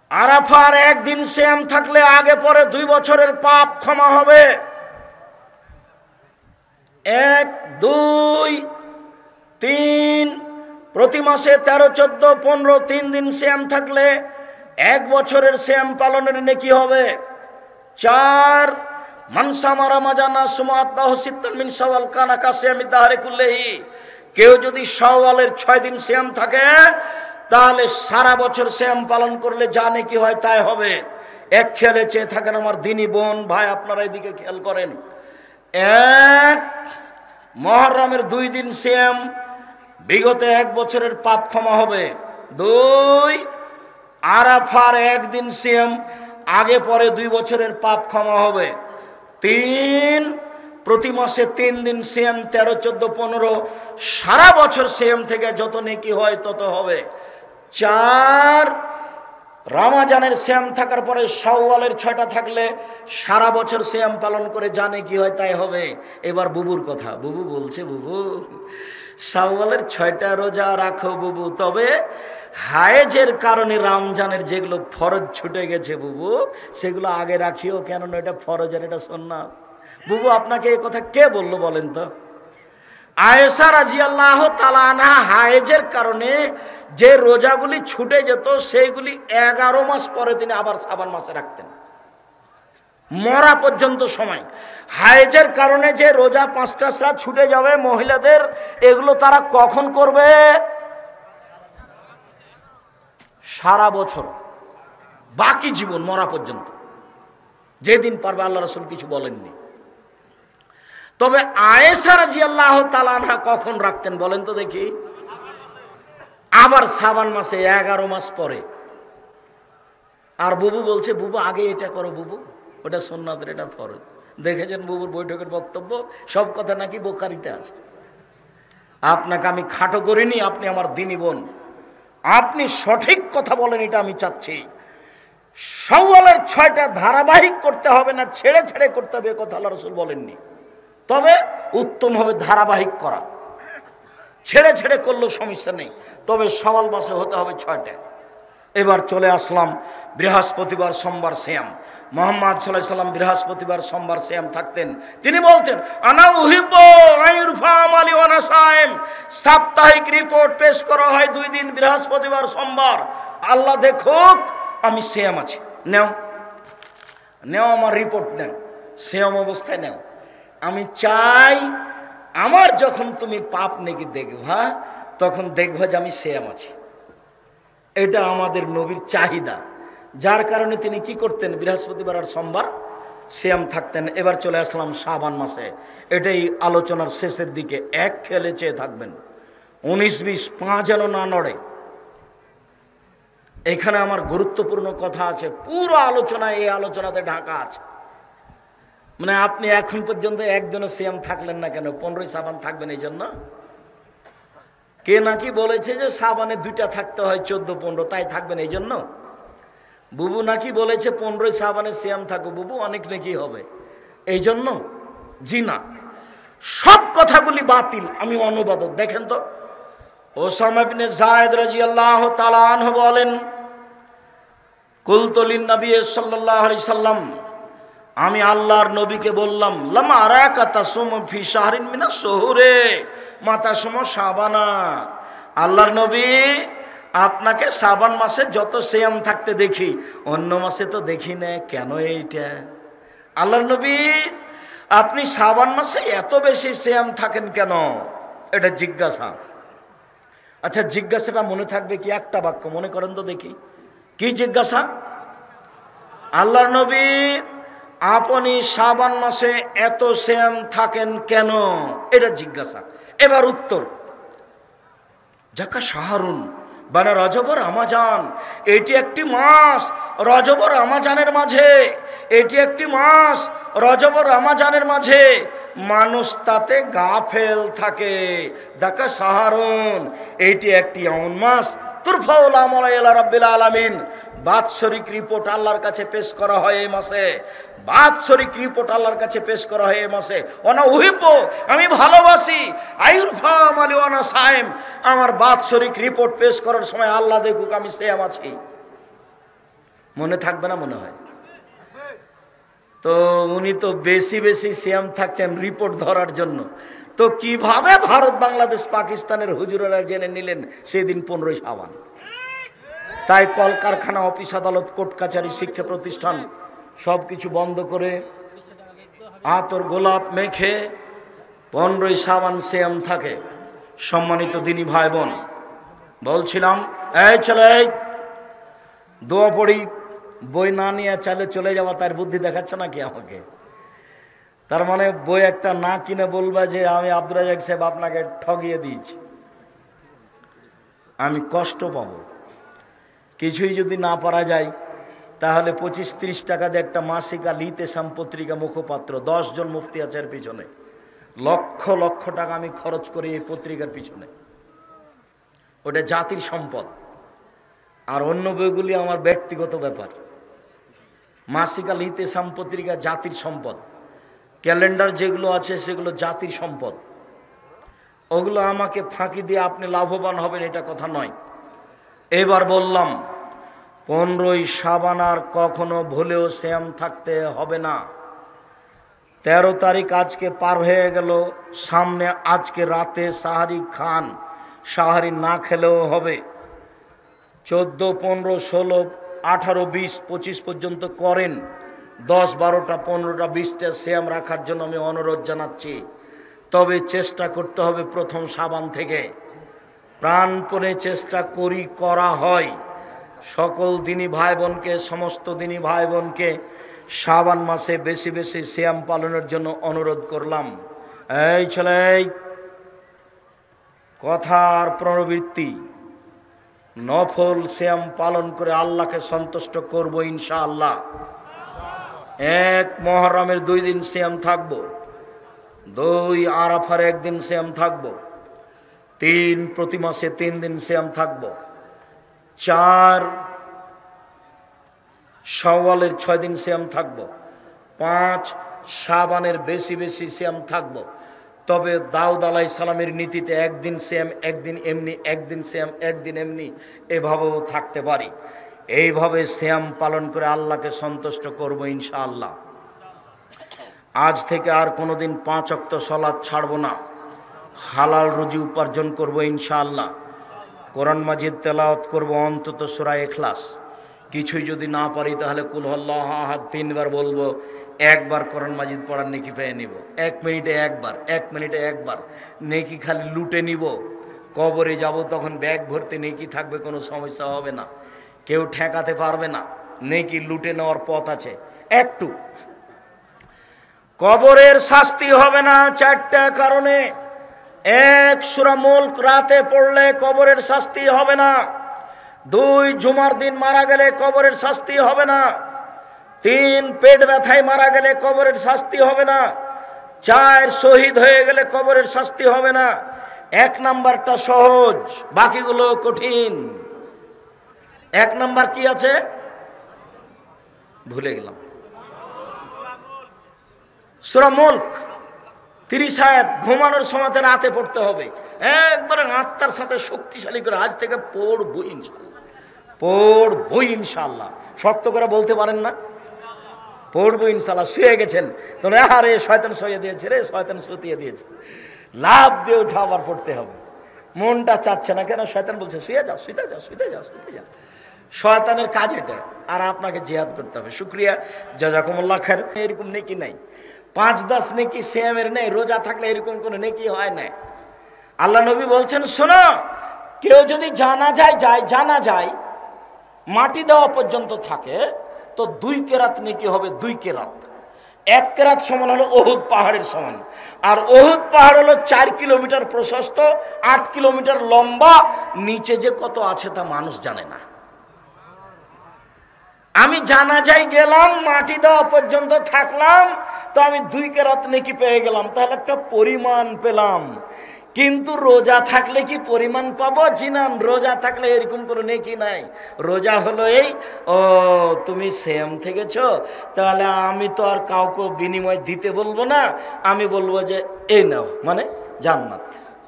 আরাফার একদিন সিয়াম থাকলে আগে পরে 2 বছরের পাপ ক্ষমা হবে। 1, 2, 3 প্রতি মাসে 13, 14, 15 3 দিন সিয়াম থাকলে 1 বছরের সিয়াম পালনের নেকি হবে। 4 মানসামা রমাজানা সুমাতবাহু সিত্তান মিন শাওয়াল কানা কাসিয়ামি দাহরে কুল্লিহি। কেউ যদি শাওয়ালের 6 দিন সিয়াম থাকে তাহলে সারা বছর সিয়াম পালন করলে যা নেকি হয় তাই হবে। এক খেয়ালে চেয়ে থাকেন আমার দিনী বোন ভাই, আপনারা এদিকে খেয়াল করেন। 1 মুহররমের 2 দিন সিয়াম, বিগত 1 বছরের পাপ ক্ষমা হবে। 2 আরাফার 1 দিন সিয়াম, আগে পরে 2 বছরের পাপ ক্ষমা হবে। 3 প্রতি মাসে 3 দিন সিয়াম, 13, 14, 15 সারা বছর সিয়াম থেকে যত নেকি হয় তত হবে। 4 রমজানের সিয়াম থাকার পরে শাওয়ালের 6টা থাকলে সারা বছর সিয়াম পালন করে যা নেকি হয় তাই হবে। এবার বুবুর কথা, বুবু বলছে, বুবু শাওয়ালের 6টা রোজা রাখো বুবু, তবে হায়েজের কারণে রমজানের যেগুলো ফরজ ছুটে গেছে বুবু সেগুলো আগে রাখিও, কেননা এটা ফরজ আর এটা সুন্নাত। বুবু আপনাকে এই কথা কে বললো বলেন তো? আয়েশা রাদিয়াল্লাহু তাআলা আনহা হায়েজের কারণে যে রোজাগুলি ছুটে যেত সেইগুলি 11 মাস পরে তিনি আবার শাবান মাসে রাখতেন, মরা পর্যন্ত সময়। হায়েজের কারণে যে রোজা 5টা ছুটে যাবে মহিলাদের, এগুলো তারা কখন করবে? সারা বছর, বাকি জীবন, মরা পর্যন্ত, যেদিন পারবে। আল্লাহ রাসূল কিছু বলেননি। তবে আয়েশা রাদিয়াল্লাহু তাআলা আনহা কখন রাখতেন বলেন তো দেখি? আবার শাবান মাসে 11 মাস পরে। আর বুবু বলছে, বুবু আগে এটা করো বুবু, ওটা সুন্নাতের, এটা ফরজ। দেখেছেন বুবুর বৈঠকের বক্তব্য, সব কথা নাকি বুখারীতে আছে। আপনাকে আমি খাটো করিনি, আপনি আমার দিনী বোন, আপনি সঠিক কথা বলেন, এটা আমি চাচ্ছি। শাওয়ালের 6টা ধারাবাহিক করতে হবে না, ছেড়ে ছেড়ে করতে হবে, কথা আল্লাহ রাসূল বলেননি। তবে উত্তম হবে ধারাবাহিক করা, ছেড়ে ছেড়ে করলেও সমস্যা নেই, তবে শাওয়াল মাসে হতে হবে 6টা। এবার চলে আসলাম বৃহস্পতিবার সোমবার সিয়াম। মুহাম্মদ সাল্লাল্লাহু আলাইহি সাল্লাম বৃহস্পতিবার সোমবার সিয়াম থাকতেন। তিনি বলতেন, আনা উহিব্বু আইরফা আমালি ওয়া আনা সাইম। সাপ্তাহিক রিপোর্ট পেশ করা হয় 2 দিন, বৃহস্পতিবার সোমবার। আল্লাহ দেখুক আমি সিয়াম আছি, নেও নেও আমার রিপোর্ট নেও, সিয়াম অবস্থায় নেও। আমি চাই আমার যখন তুমি পাপ নেকি দেখবা তখন দেখবা যে আমি সিয়াম আছি। এটা আমাদের নবীর চাহিদা, যার কারণে তিনি কি করতেন? বৃহস্পতিবার আর সোমবার সিয়াম থাকতেন। এবার চলে আসলাম শাবান মাসে, এটাই আলোচনার শেষের দিকে। এক খেলে চেয়ে থাকবেন, 19-20 পা যেন না নড়ে। এখানে আমার গুরুত্বপূর্ণ কথা আছে, পুরো আলোচনা এই আলোচনাতে ঢাকা আছে। মানে আপনি এখন পর্যন্ত একদিনও সিয়াম থাকলেন না কেন? 15ই শাবান থাকবেন এই জন্য? কে নাকি বলেছে যে শাবানে 2টা থাকতে হয়, 14, 15, তাই থাকবেন এই জন্য? বুবু নাকি বলেছে 15ই শাবানে সিয়াম থাকো বুবু, অনেক নাকি হবে এই জন্য? জি না, সব কথাগুলি বাতিল। আমি অনুবাদক, দেখেন তো। ওসামা ইবনে যায়েদ রাদিয়াল্লাহু তাআলা আনহু বলেন, কুলতু লিন নবী সাল্লাল্লাহু আলাইহি সাল্লাম, আমি আল্লাহর নবীকে বললাম, লামা আরাকা তাসুম ফি শাহরিন মিনাশ শুহুরে মা তাসুম শাবানা। আল্লাহর নবী, আপনাকে শাবান মাসে যত সিয়াম থাকতে দেখি, অন্য মাসে তো দেখি না, কেন এইটা? আল্লাহর নবী, আপনি শাবান মাসে এত বেশি সিয়াম থাকেন কেন? এটা জিজ্ঞাসা। আচ্ছা, জিজ্ঞাসাটা মনে থাকবে কি? একটা বাক্য মনে করেন তো দেখি, কি জিজ্ঞাসা? আল্লাহর নবী, আপনি শাবান মাসে এত সিয়াম থাকেন কেন? এটা জিজ্ঞাসা। এবার উত্তর, যাকা শাহরুন বানা রজব রমাজান, এটি একটি মাস রজব রমাজানের মাঝে, এটি একটি মাস রজব রমাজানের মাঝে মানুষ তাতে গাফেল থাকে। যাকা শাহরুন, এটি একটি এমন মাস তুরফাউল আমাল ইলা রাব্বিল আলামিন, বাৎসরিক রিপোর্ট আল্লাহর কাছে পেশ করা হয় এই মাসে। বাৎসরিক রিপোর্ট আল্লাহর কাছে পেশ করা হয় এই মাসে। ওনা উহিব্বু, আমি ভালোবাসি, আইরফা আমালি ওয়া আনা সাইম, আমার বাৎসরিক রিপোর্ট পেশ করার সময় আল্লাহ দেখুক আমি সিয়াম আছি। মনে থাকবে না মনে হয়? তো উনি তো বেশি বেশি সিয়াম থাকছেন রিপোর্ট ধরার জন্য। তো কিভাবে ভারত বাংলাদেশ পাকিস্তানের হুজুরেরা জেনে নিলেন সেদিন 15 শাবান? তাই কলকারখানা, অফিস আদালত, কোর্ট কাছারি, শিক্ষা প্রতিষ্ঠান সব কিছু বন্ধ করে আতর গোলাপ মেখে 15 শাবান সিয়াম থাকে। সম্মানিত দিনী ভাই বোন, বলছিলাম এই ছেলে দোয়া পড়ি, বই না নিয়ে চালে চলে যাওয়া, তার বুদ্ধি দেখাচ্ছে নাকি আমাকে? তার মানে বই একটা না কিনে বলবা যে আমি আব্দুর রাজ্জাক সাহেব আপনাকে ঠগিয়ে দিয়েছি, আমি কষ্ট পাবো। কিছুই যদি না পারা যায় তাহলে 25-30 টাকা দিয়ে একটা মাসিক আল ইতেসাম পত্রিকা মুখপাত্র, 10 জন মুফতি আছে এর পিছনে, লক্ষ লক্ষ টাকা আমি খরচ করি এই পত্রিকার পিছনে। ওটা জাতির সম্পদ। আর অন্য বইগুলি আমার ব্যক্তিগত ব্যাপার। মাসিক আল ইতেসাম পত্রিকা জাতির সম্পদ, ক্যালেন্ডার যেগুলো আছে সেগুলো জাতির সম্পদ। ওগুলো আমাকে ফাঁকি দিয়ে আপনি লাভবান হবেন এটা কথা নয়। এবার বললাম 15 শাবান আর কখনো ভুলেও সিয়াম থাকতে হবে না। 13 তারিখ আজকে পার হয়ে গেল, সামনে আজকে রাতে সাহারি খান, সাহারি না খেলেও হবে। 14, 15, 16, 18, 20, 25 পর্যন্ত করেন। 10, 12টা, 15টা, 20টা সিয়াম রাখার জন্য আমি অনুরোধ জানাচ্ছি। তবে চেষ্টা করতে হবে প্রথম শাবান থেকে, প্রাণপণে চেষ্টা করা হয়। সকল দিনী ভাই বোনকে, সমস্ত দিনী ভাই বোনকে শাবান মাসে বেশি বেশি সিয়াম পালনের জন্য অনুরোধ করলাম। এই ছেলে, কথার পুনরাবৃত্তি, নফল সিয়াম পালন করে আল্লাহকে সন্তুষ্ট করব ইনশাআল্লাহ। 1 মুহররমের 2 দিন সিয়াম থাকব, 2 আরাফার 1 দিন সিয়াম থাকব, 3 প্রতি মাসে 3 দিন সিয়াম থাকব, 4 শাওয়ালের 6 দিন সিয়াম থাকব, 5 শাবানের বেশি বেশি সিয়াম থাকব। তবে দাউদ আলাইহিস সালামের নীতিতে 1 দিন সিয়াম, 1 দিন এমনি, 1 দিন সিয়াম, 1 দিন এমনি, এভাবেও থাকতে পারি। এইভাবে সিয়াম পালন করে আল্লাহকে সন্তুষ্ট করব ইনশাআল্লাহ। আজ থেকে আর কোনোদিন 5 ওয়াক্ত সালাত ছাড়ব না, হালাল রুজি উপার্জন করব ইনশাআল্লাহ। কোরআন মাজিদ তেলাওয়াত করব, অন্তত সূরা ইখলাস। কিছুই যদি না পারি তাহলে কুল হুয়াল্লাহু আহাদ 3 বার বলবো, 1 বার কোরআন মাজিদ পড়ার নেকি পেয়ে নিব। 1 মিনিটে 1 বার, 1 মিনিটে 1 বার নেকি খালি লুটে নিব। কবরে যাব তখন ব্যাগ ভর্তি নেকি থাকবে, কোনো সমস্যা হবে না, কেউ ঠেকাতে পারবে না। নেকি লুটে নেওয়ার পথ আছে একটু। কবরের শাস্তি হবে না 4টা কারণে। 1, সূরা মুলক রাতে পড়লে কবরের শাস্তি হবে না। 2, জুমার দিন মারা গেলে কবরের শাস্তি হবে না। 3, পেট ব্যথায় মারা গেলে কবরের শাস্তি হবে না। 4, শহীদ হয়ে গেলে কবরের শাস্তি হবে না। 1 নাম্বারটা সহজ, বাকিগুলো কঠিন। 1 নাম্বার কি আছে ভুলে গেলাম, সূরা মুলক 30 আয়াত, ঘুমানোর সময় রাতে পড়তে হবে। একবারে আত্মার সাথে শক্তিশালী করে আজ থেকে পড়বই ইনশাআল্লাহ, পড়বই ইনশাআল্লাহ। শক্ত করে বলতে পারেন না? পড়বো ইনশাআল্লাহ। শুয়ে গেছেন তো আরে শয়তান শুয়ে দিয়েছে রে, শয়তান শুতিয়ে দিয়েছে, লাভ দিয়ে উঠে আবার পড়তে হবে। মনটা চাচ্ছে না কেন? শয়তান বলছে শুয়ে যাও, শুতে যাও, শুতে যাও, শুতে যাও। শয়তানের কাজ এটা, আর আপনাকে জিহাদ করতে হবে। শুকরিয়া, জাযাকুমুল্লাহ খায়ের। এরকম নেকি নাই, 5-10 নেকি সিয়ামের নেই। রোজা থাকলে এরকম কোনো নেকি হয় না। আল্লাহ নবী বলছেন, শোনো, কেউ যদি জানা যায় মাটি দেওয়া পর্যন্ত থাকে তো 2 কেরাত নেকি হবে। 2 কেরাত, 1 কেরাত সমান হলো ওহুদ পাহাড়ের সমান। আর ওহুদ পাহাড় হলো 4 কিলোমিটার প্রশস্ত, 8 কিলোমিটার লম্বা। নিচে যে কত আছে তা মানুষ জানে না। আমি জানাজায় গেলাম, মাটি দেওয়া পর্যন্ত থাকলাম, তো আমি 2 কেরাত নেকি পেয়ে গেলাম, তাহলে একটা পরিমাণ পেলাম। কিন্তু রোজা থাকলে কি পরিমাণ পাবো? জিনান, রোজা থাকলে এরকম কোনো নেকি নাই। রোজা হলো এই, ও তুমি সিয়াম থেকেছো, তাহলে আমি তো আর কাউকে বিনিময় দিতে বলবো না, আমি বলবো যে এই নাও, মানে জান্নাত,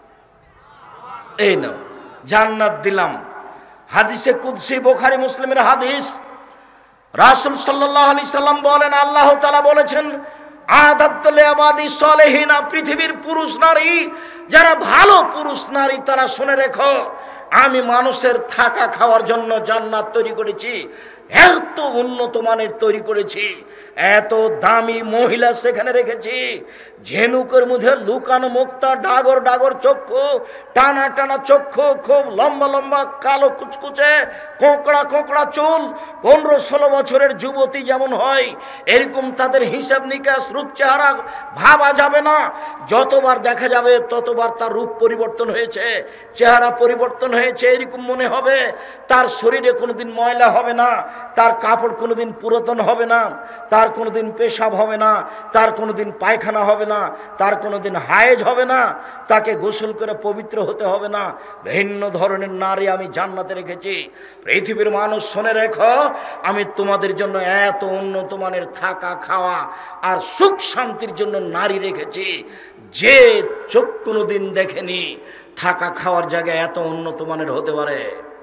এই নাও জান্নাত দিলাম। হাদিসে কুদসি, বুখারী মুসলিমের হাদিস, রাসূল সাল্লাল্লাহু আলাইহি সাল্লাম বলেন, আল্লাহ তাআলা বলেছেন, আদাতু লিআবাদি সালেহিনা, পৃথিবীর পুরুষ নারী যারা ভালো পুরুষ নারী তারা শুনে রেখো, আমি মানুষের থাকা খাওয়ার জন্য জান্নাত তৈরি করেছি। এত উন্নত মানের তৈরি করেছি, এত দামি মহিলা সেখানে রেখেছি, ঝিনুকের মধ্যে লুকানো মুক্তা, ডাগর ডাগর চক্ষু, টানা টানা চক্ষু, খুব লম্বা লম্বা কালো কুচকুচে, কোঁকড়া কোঁকড়া চুল, 15-16 বছরের যুবতী যেমন হয় এরকম তাদের হিসাব নিকাশ, রূপ চেহারা ভাবা যাবে না। যতবার দেখা যাবে ততবার তার রূপ পরিবর্তন হয়েছে, চেহারা পরিবর্তন হয়েছে এরকম মনে হবে। তার শরীরে কোনোদিন ময়লা হবে না, তার কাপড় কোনোদিন পুরাতন হবে না, তার কোনোদিন পেশাব হবে না, তার কোনোদিন পায়খানা হবে না, তার কোনোদিন হায়েজ হবে না, তাকে গোসল করে পবিত্র হতে হবে না। ভিন্ন ধরনের নারী আমি জান্নাতে রেখেছি। পৃথিবীর মানুষ শুনে রেখো, আমি তোমাদের জন্য এত উন্নত মানের থাকা খাওয়া আর সুখ শান্তির জন্য নারী রেখেছি যে চোখ কোনোদিন দেখেনি থাকা খাওয়ার জায়গায় এত উন্নত মানের হতে পারে।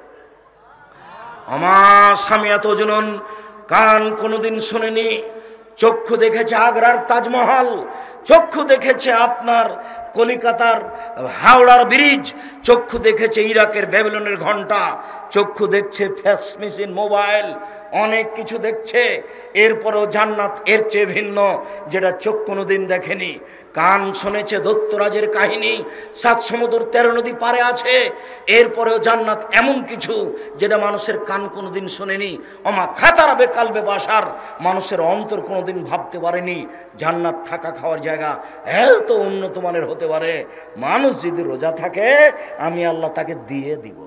আমার স্বামী এত জনন, কান কোনোদিন শোনেনি, চক্ষু দেখেছে আগ্রার তাজমহল, চক্ষু দেখেছে আপনার কলিকাতার হাওড়ার ব্রিজ, চক্ষু দেখেছে ইরাকের ব্যাবিলনের ঘন্টা, চক্ষু দেখছে ফ্যাক্স মেশিন, মোবাইল, অনেক কিছু দেখছে। এরপরেও জান্নাত এর চেয়ে ভিন্ন, যেটা চোখ কোনোদিন দেখেনি। কান শুনেছে দৈত্যরাজের কাহিনী, 7 সমুদ্র 13 নদী পারে আছে। এরপরেও জান্নাত এমন কিছু যেটা মানুষের কান কোনোদিন শোনেনি। ওমা খাতারা বেকালবে বাসার, মানুষের অন্তর কোনোদিন ভাবতে পারেনি জান্নাত থাকা খাওয়ার জায়গা এত উন্নত মানের হতে পারে। মানুষ যদি রোজা থাকে আমি আল্লাহ তাকে দিয়ে দিব,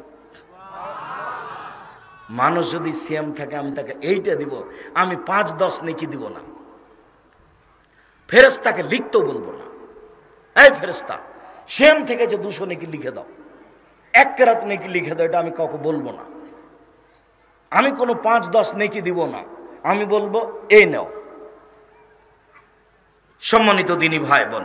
মানুষ যদি সিয়াম থাকে আমি তাকে এইটা দিব, আমি 5-10 নেকি দিব না, ফেরেশতাকে লিখতেও বলবো না, এই ফেরেশতা সিয়াম থেকে যে 200 নেকি লিখে দাও, 1 কেরাত নেকি লিখে দাও, এটা আমি কাউকে বলবো না। আমি কোনো 5-10 নেকি দিব না, আমি বলবো এই নাও। সম্মানিত দিনী ভাই বোন,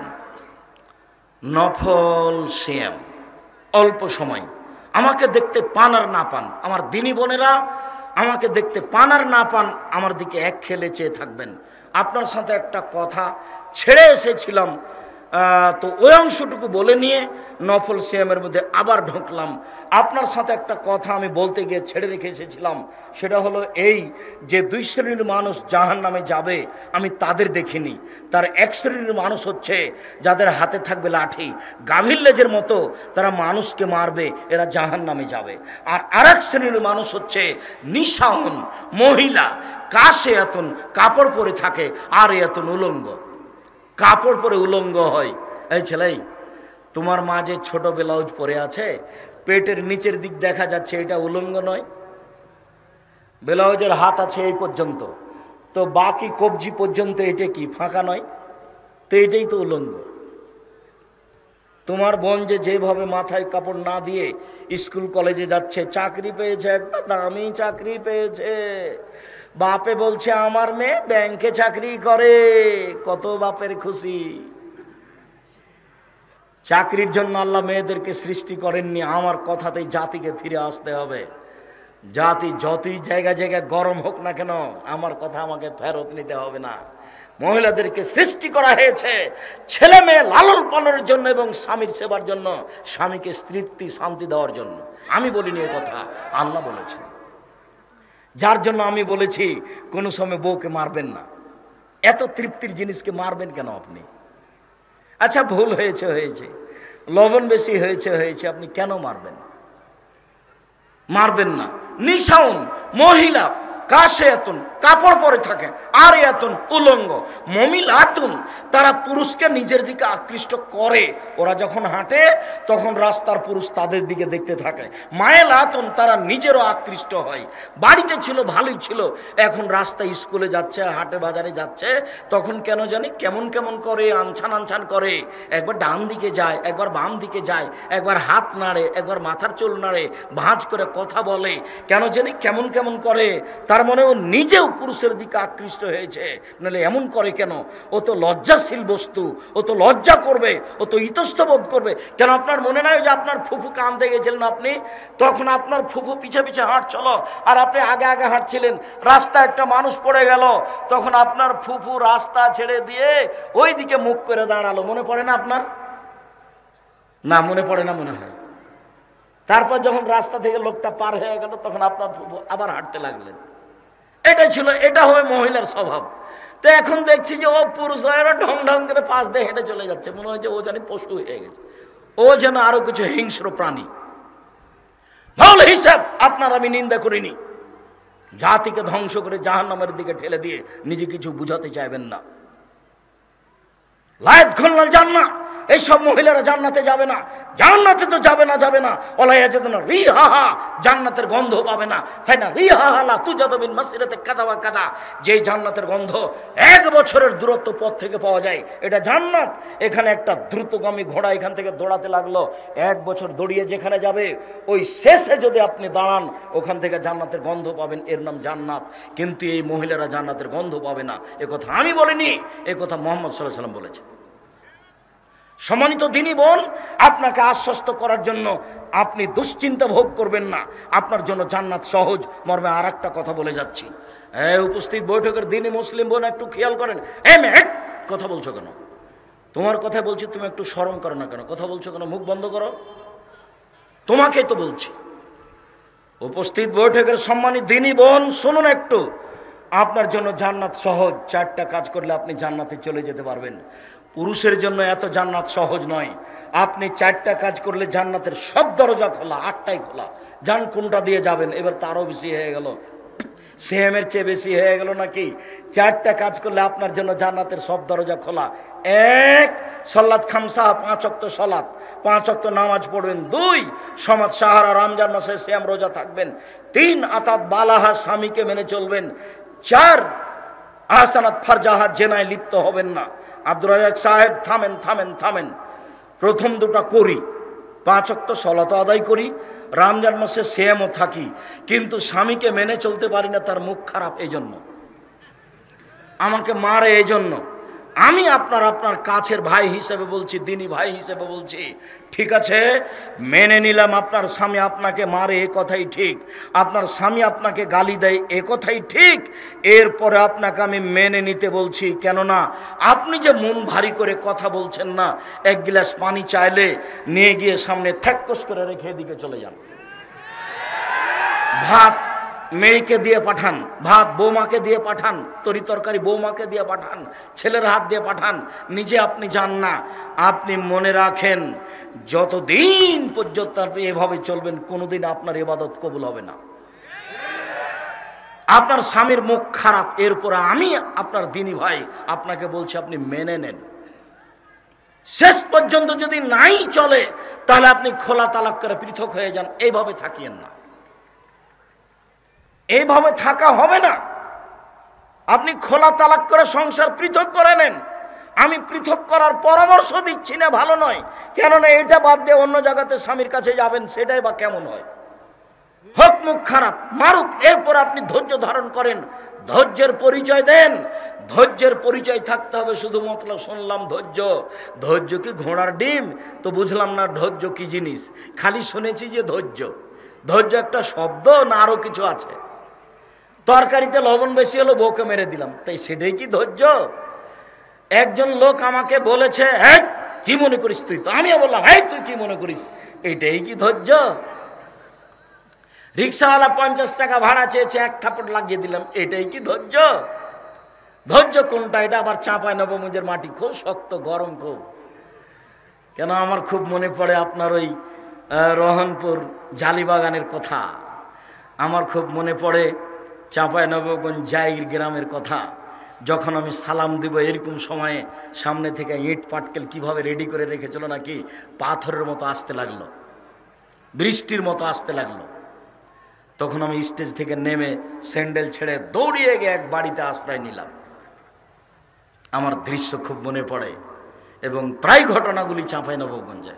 নফল সিয়াম অল্প সময়, আমাকে দেখতে পান আর না পান, আমার দিনী বোনেরা আমাকে দেখতে পান আর না পান, আমার দিকে এক খেলে চেয়ে থাকবেন। আপনার সাথে একটা কথা ছেড়ে এসেছিলাম, তো ওই অংশটুকু বলে নিয়ে নফল সিয়ামের মধ্যে আবার ঢুকলাম। আপনার সাথে একটা কথা আমি বলতে গিয়ে ছেড়ে রেখে এসেছিলাম, সেটা হলো এই যে 2 শ্রেণীর মানুষ জাহান্নামে যাবে আমি তাদের দেখিনি। তার 1 শ্রেণীর মানুষ হচ্ছে যাদের হাতে থাকবে লাঠি, গাভীর লেজের মতো তারা মানুষকে মারবে, এরা জাহান্নামে যাবে। আর আরেক শ্রেণীর মানুষ হচ্ছে নিশাউন মহিলা, কাশে এতন কাপড় পরে থাকে আর এতন উলঙ্গ, কাপড় পরে উলঙ্গ হয়। এই ছেলে, তোমার মা যে ছোট ব্লাউজ পরে আছে, পেটের নিচের দিক দেখা যাচ্ছে, এটা উলঙ্গ নয়? ব্লাউজের হাত আছে এই পর্যন্ত, তো বাকি কবজি পর্যন্ত এটা কি ফাঁকা নয়? তো এটাই তো উলঙ্গ। তোমার বোন যে যেভাবে মাথায় কাপড় না দিয়ে স্কুল কলেজে যাচ্ছে, চাকরি পেয়েছে, একটা দামি চাকরি পেয়েছে, বাপে বলছে আমার মেয়ে ব্যাংকে চাকরি করে, কত বাপের খুশি। চাকরির জন্য আল্লাহ মেয়েদেরকে সৃষ্টি করেননি, আমার কথাতেই জাতিকে ফিরে আসতে হবে। জাতি যতই জায়গায় জায়গায় গরম হোক না কেন, আমার কথা আমাকে ফেরত নিতে হবে না। মহিলাদেরকে সৃষ্টি করা হয়েছে ছেলে মেয়ে লালন পালনের জন্য এবং স্বামীর সেবার জন্য, স্বামীকে তৃপ্তি শান্তি দেওয়ার জন্য। আমি বলিনি এ কথা, আল্লাহ বলেছেন। যার জন্য আমি বলেছি কোনো সময় বউকে মারবেন না। এত তৃপ্তির জিনিসকে মারবেন কেন আপনি? আচ্ছা ভুল হয়েছে হয়েছে, লবণ বেশি হয়েছে হয়েছে, আপনি কেন মারবেন? মারবেন না। নিশাউন মহিলা, কাশে এতন কাপড় পরে থাকে আর এতন উলঙ্গ, মমিলাতুন তারা পুরুষকে নিজের দিকে আকৃষ্ট করে। ওরা যখন হাঁটে তখন রাস্তার পুরুষ তাদের দিকে দেখতে থাকে। মায়েলাতুন তারা নিজেরও আকৃষ্ট হয়। বাড়িতে ছিল ভালোই ছিল, এখন রাস্তায় স্কুলে যাচ্ছে, হাটে বাজারে যাচ্ছে, তখন কেন জানি কেমন কেমন করে, আনছান আনছান করে, একবার ডান দিকে যায়, একবার বাম দিকে যায়, একবার হাত নাড়ে, একবার মাথার চুল নাড়ে, ভাঁজ করে কথা বলে, কেন জানি কেমন কেমন করে। তার মনে ও নিজেও পুরুষের দিকে আকৃষ্ট হয়েছে, নাহলে এমন করে কেন? ও তো লজ্জাশীল বস্তু, ও তো লজ্জা করবে, ও তো ইতস্তবোধ করবে। কেন আপনার মনে নাই যে আপনার ফুফুকে আনতে গেছিলেন আপনি, তখন আপনার ফুফু পিছে পিছে হাঁটছিল আর আপনি আগে আগে হাঁটছিলেন, রাস্তায় একটা মানুষ পড়ে গেল, তখন আপনার ফুফু রাস্তা ছেড়ে দিয়ে ওই দিকে মুখ করে দাঁড়ালো, মনে পড়ে না আপনার? না মনে পড়ে না মনে হয়। তারপর যখন রাস্তা থেকে লোকটা পার হয়ে গেল তখন আপনার ফুফু আবার হাঁটতে লাগলেন। এটাই ছিল, এটা হবে মহিলার স্বভাব। তো এখন দেখছি যে ও পুরুষ ঢং ঢং করে পাশ দিয়ে হেঁটে চলে যাচ্ছে, মনে হচ্ছে ও জানি পশু হয়ে গেছে, ও যেন আরো কিছু হিংস্র প্রাণী। ভালো হিসাব আপনার আমি নিন্দা করিনি। জাতিকে ধ্বংস করে জাহান্নামের দিকে ঠেলে দিয়ে নিজে কিছু বুঝাতে চাইবেন না। লায়েত খুলনাল জান্নাত, এইসব মহিলারা জান্নাতে যাবে না। জান্নাতে তো যাবে না ওলাইয়াজাদুনা রিহাহা, জান্নাতের গন্ধ পাবে না। তাই না? রিহাহা লা তুজাদু মিন মাসিরাতি কাদা ওয়া কাদা, যে জান্নাতের গন্ধ 1 বছরের দূরত্ব পথ থেকে পাওয়া যায়, এটা জান্নাত। এখানে একটা দ্রুতগামী ঘোড়া এখান থেকে দৌড়াতে লাগলো, 1 বছর দৌড়িয়ে যেখানে যাবে ওই শেষে যদি আপনি দাঁড়ান ওখান থেকে জান্নাতের গন্ধ পাবেন, এর নাম জান্নাত। কিন্তু এই মহিলারা জান্নাতের গন্ধ পাবে না, এ কথা আমি বলিনি, এ কথা মুহাম্মদ সাল্লাল্লাহু আলাইহি ওয়াসাল্লাম বলেছেন। সম্মানিত দিনী বোন, আপনাকে আশ্বস্ত করার জন্য আপনি দুশ্চিন্তা ভোগ করবেন না, আপনার জন্য জান্নাত সহজ মর্মে আর একটা কথা বলে যাচ্ছি। উপস্থিত বৈঠকের দিনী মুসলিম বোন একটু খেয়াল করেন। কথা বলছো কেন? তোমার কথা বলছি, তুমি একটু শরম করো না কেন? কথা বলছো কেন? মুখ বন্ধ করো, তোমাকেই তো বলছি। উপস্থিত বৈঠকের সম্মানিত দিনী বোন শুনুন একটু, আপনার জন্য জান্নাত সহজ। 4টা কাজ করলে আপনি জান্নাতে চলে যেতে পারবেন। পুরুষের জন্য এত জান্নাত সহজ নয়। আপনি 4টা কাজ করলে জান্নাতের সব দরজা খোলা, 8টাই খোলা। জান কোনটা দিয়ে যাবেন? এবার তারও বেশি হয়ে গেল, সেমের চেয়ে বেশি হয়ে গেল নাকি? 4টা কাজ করলে আপনার জন্য জান্নাতের সব দরজা খোলা। 1 সলাত খামসা, 5 ওয়াক্ত সলাত, 5 ওয়াক্ত নামাজ পড়বেন। 2 সমাজ সাহারা, রমজান মাসে সিয়াম রোজা থাকবেন। 3 আতাত বালাহা, স্বামীকে মেনে চলবেন। 4 আহসানাত ফারজাহা, জেনায় লিপ্ত হবেন না। আব্দুর রাজাক সাহেব থামেন। প্রথম 2টা করি, 5 ওয়াক্ত সলাত আদায় করি, রমজান মাসে সিয়ামও থাকি, কিন্তু স্বামীকে মেনে চলতে পারি না, তার মুখ খারাপ, এই জন্য আমাকে মারে। এই জন্য আমি আপনার কাছের ভাই হিসেবে বলছি, দিনী ভাই হিসেবে বলছি, ঠিক আছে মেনে নিলাম আপনার স্বামী আপনাকে মারে, এ কথাই ঠিক, আপনার স্বামী আপনাকে গালি দেয়, এ কথাই ঠিক। এরপরে আপনাকে আমি মেনে নিতে বলছি, কেননা আপনি যে মন ভারী করে কথা বলছেন না, 1 গ্লাস পানি চাইলে নিয়ে গিয়ে সামনে থ্যাক্কস করে রেখে এদিকে চলে যান। ভাত মেয়েকে দিয়ে পাঠান, ভাত বৌমাকে দিয়ে পাঠান, তরি তরকারি বৌমাকে দিয়ে পাঠান, ছেলের হাত দিয়ে পাঠান, নিজে আপনি যান না। আপনি মনে রাখেন, যতদিন পর্যন্ত আপনি এভাবে চলবেন কোনোদিন আপনার ইবাদত কবুল হবে না। আপনার স্বামীর মুখ খারাপ, এরপরে আমি আপনার দিনী ভাই আপনাকে বলছি, আপনি মেনে নেন। শেষ পর্যন্ত যদি নাই চলে তাহলে আপনি খোলা তালাক করে পৃথক হয়ে যান। এইভাবে থাকিয়েন না, এইভাবে থাকা হবে না। আপনি খোলা তালাক করে সংসার পৃথক করে নেন। আমি পৃথক করার পরামর্শ দিচ্ছি না, ভালো নয়, কেননা এটা বাদ দিয়ে অন্য জায়গাতে স্বামীর কাছে যাবেন, সেটাই বা কেমন হয়? হোক মুখ খারাপ, মারুক, এরপর আপনি ধৈর্য ধারণ করেন, ধৈর্যের পরিচয় দেন। ধৈর্যের পরিচয় থাকতে হবে শুধুমাত্র। শুনলাম ধৈর্য কি ঘোড়ার ডিম? তো বুঝলাম না ধৈর্য কি জিনিস। খালি শুনেছি যে ধৈর্য একটা শব্দ, না আরো কিছু আছে? তরকারিতে লবণ বেশি হলো, বউকে মেরে দিলাম, তাই সেটাই কি ধৈর্য? একজন লোক আমাকে বলেছে, হ্যাঁ কি মনে করিস তুই? তো আমিও বললাম, হ্যাঁ তুই কি মনে করিস? এইটাই কি ধৈর্য? রিক্সাওয়ালা 50 টাকা ভাড়া চেয়েছে, 1 থাপড় লাগিয়ে দিলাম, এটাই কি ধৈর্য? ধৈর্য কোনটা? এটা আবার চাঁপায় নবমুজের মাটি, খুব শক্ত, গরম খুব। কেন আমার খুব মনে পড়ে আপনার ওই রহনপুর জালিবাগানের কথা, আমার খুব মনে পড়ে চাঁপায় নবগঞ্জ জাইর গ্রামের কথা। যখন আমি সালাম দিব এরকম সময়ে সামনে থেকে ইট পাটকেল কিভাবে রেডি করে রেখেছিল, নাকি পাথরের মতো আসতে লাগলো, বৃষ্টির মতো আসতে লাগলো। তখন আমি স্টেজ থেকে নেমে স্যান্ডেল ছেড়ে দৌড়িয়ে গিয়ে এক বাড়িতে আশ্রয় নিলাম। আমার দৃশ্য খুব মনে পড়ে, এবং প্রায় ঘটনাগুলি চাঁপাই নবগঞ্জে।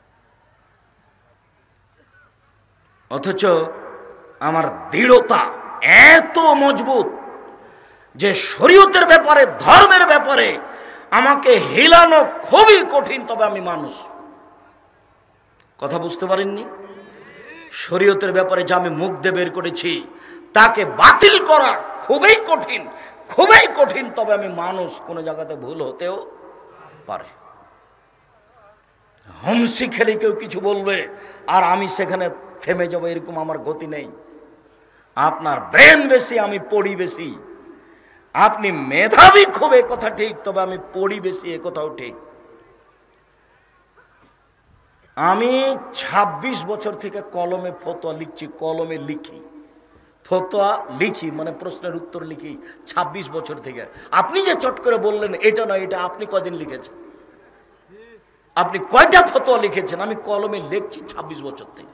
অথচ আমার দৃঢ়তা এত মজবুত যে শরীয়তের ব্যাপারে, ধর্মের ব্যাপারে আমাকে হিলানো খুবই কঠিন, তবে আমি মানুষ। কথা বুঝতে পারেননি? শরীয়তের ব্যাপারে যা আমি মুখ দিয়ে বের করেছি তাকে বাতিল করা খুবই কঠিন, খুবই কঠিন, তবে আমি মানুষ, কোনো জায়গাতে ভুল হতেও পারে। হমসি খেলে কেউ কিছু বলবে আর আমি সেখানে থেমে যাবো, এরকম আমার গতি নেই। আপনার ব্রেন বেশি, আমি পড়ি বেশি। আপনি মেধাবী খুব, এ কথা ঠিক, তবে আমি পড়ি বেশি, এ কথাও ঠিক। আমি ২৬ বছর থেকে কলমে ফতোয়া লিখছি, কলমে লিখি, ফতোয়া লিখি, মানে প্রশ্নের উত্তর লিখি ২৬ বছর থেকে। আপনি যে চট করে বললেন এটা নয়, এটা আপনি কদিন লিখেছেন? আপনি কয়টা ফতোয়া লিখেছেন? আমি কলমে লিখছি ২৬ বছর থেকে।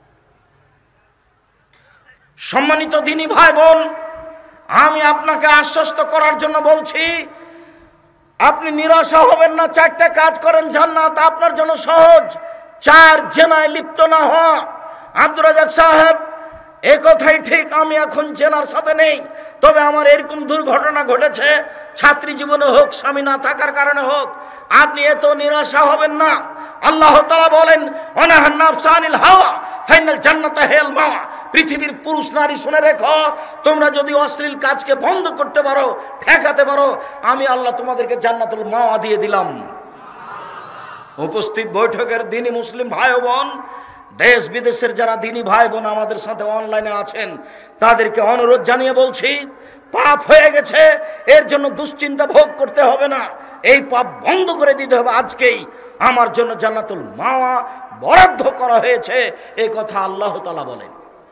সম্মানিত দিনী ভাই বোন, আমি আপনাকে আশ্বস্ত করার জন্য বলছি, আপনি নিরাশা হবেন না। 4টা কাজ করেন, জান্নাত আপনার জন্য সহজ। 4, জেনায় লিপ্ত না হওয়া। আব্দুর রাজ্জাক সাহেব, এ কথাই ঠিক, আমি এখন জেনার সাথে নেই, তবে আমার এরকম দুর্ঘটনা ঘটেছে, ছাত্রী জীবনে হোক, স্বামী না থাকার কারণে হোক। আপনি এত নিরাশা হবেন না। আল্লাহ তাআলা বলেন, ওয়ানাহান নাফসা আনিল হাওয়া ফাইনাল জান্নাতা হিয়াল মাওয়া। পৃথিবীর পুরুষ নারী শুনে রেখো, তোমরা যদি অশ্লীল কাজকে বন্ধ করতে পারো, ঠেকাতে পারো, আমি আল্লাহ তোমাদেরকে জান্নাতুল মাওয়া দিয়ে দিলাম। উপস্থিত বৈঠকের দিনী মুসলিম ভাই বোন, দেশ বিদেশের যারা দিনী ভাই বোন আমাদের সাথে অনলাইনে আছেন, তাদেরকে অনুরোধ জানিয়ে বলছি, পাপ হয়ে গেছে, এর জন্য দুশ্চিন্তা ভোগ করতে হবে না। এই পাপ বন্ধ করে দিতে হবে আজকেই। আমার জন্য জান্নাতুল মাওয়া বরাদ্দ করা হয়েছে, এই কথা আল্লাহ তাআলা বলেন।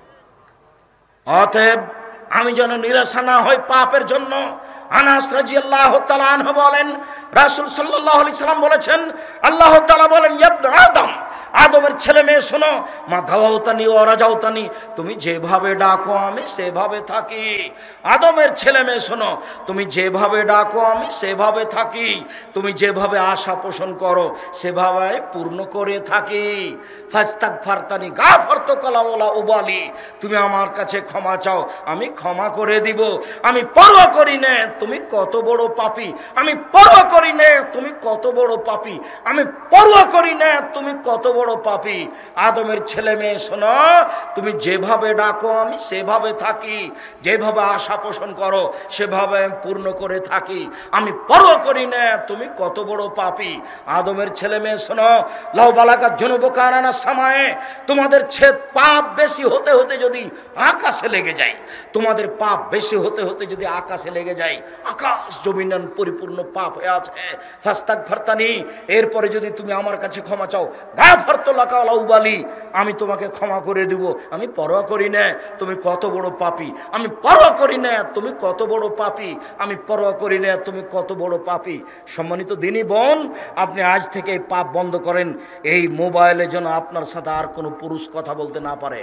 অতএব আমি যেন নিরাশা না হই পাপের জন্য। আনাস রাদিয়াল্লাহু তাআলা আনহু বলেন, রাসূল সাল্লাল্লাহু আলাইহি সাল্লাম বলেছেন, আল্লাহ তাআলা বলেন, ইয়া ইবনে আদম, আদমের ছেলে মেয়ে শোনো, মা দাওয়াতানি ওয়া রাজাউতানি, তুমি যেভাবে ডাকো আমি সেভাবে থাকি। আদমের ছেলে মেয়ে শোনো, তুমি যেভাবে ডাকো আমি সেভাবে থাকি, তুমি যেভাবে আশা পোষণ করো সেভাবে পূর্ণ করে থাকি। ফাস্তাগফারতানি গাফারতুকা ওয়ালা উবালি, তুমি আমার কাছে ক্ষমা চাও, আমি ক্ষমা করে দিব। আমি পরোয়া করি না তুমি কত বড় পাপী, আমি পরোয়া করি না তুমি কত বড় পাপী, আমি পরোয়া করি না তুমি কত বড় পাপী। আদমের ছেলে মেয়ে শোনো, তুমি যেভাবে ডাকো আমি সেভাবে থাকি, যেভাবে আশা পোষণ করো সেভাবে আমি পূর্ণ করে থাকি, আমি পরোয়া করি না তুমি কত বড় পাপী। আদমের ছেলে মেয়ে শোনো, লাউ বালাগাত যুনুবুকা আনানা সামায়ে, তোমাদের পাপ বেশি হতে হতে যদি আকাশে লেগে যায়, তোমাদের পাপ বেশি হতে হতে যদি আকাশে লেগে যায়, আকাশ জমিনান পরিপূর্ণ পাপ হয়ে আছে, ফাস্তাগফারতানি, এরপরে যদি তুমি আমার কাছে ক্ষমা চাও, গাফারতু লাকা ওয়ালা উবালি, আমি তোমাকে ক্ষমা করে দেব, আমি পরোয়া করি না তুমি কত বড় পাপী, আমি পরোয়া করি না তুমি কত বড় পাপী, আমি পরোয়া করি না তুমি কত বড় পাপী। সম্মানিত দিনী বোন, আপনি আজ থেকে এই পাপ বন্ধ করেন, এই মোবাইলে যেন আপনার সাথে আর কোনো পুরুষ কথা বলতে না পারে।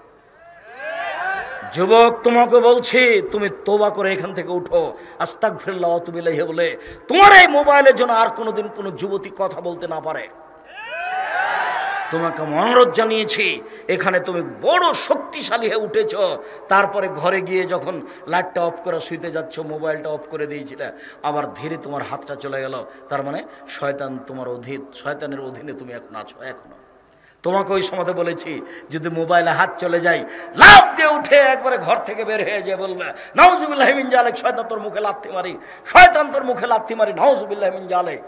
যুবক, তোমাকে বলছি, তুমি তওবা করে এখান থেকে উঠো, আস্তাগফিরুল্লাহ ওয়া আতুবু ইলাইহি বলে তোমার এই মোবাইলের জন্য আর কোনোদিন কোনো যুবতী কথা বলতে না পারে। তোমাকে অনুরোধ জানিয়েছি, এখানে তুমি বড় শক্তিশালী হয়ে উঠেছ, তারপরে ঘরে গিয়ে যখন লাইটটা অফ করে শুইতে যাচ্ছ, মোবাইলটা অফ করে দিয়েছিলে, আবার ধীরে তোমার হাতটা চলে গেল, তার মানে শয়তান তোমার শয়তানের অধীনে তুমি এখন আছো। এখনো তোমাকে ওই সময় বলেছি, যদি মোবাইলে হাত চলে যায়, লাফ দিয়ে উঠে একবারে ঘর থেকে বের হয়ে যায়, বলবে নাউজুবিল্লাহি মিন জালিক, শয়তান তোর মুখে লাথি মারি, শয়তান তোর মুখে লাথি মারি, নাউজুবিল্লাহি মিন জালিক।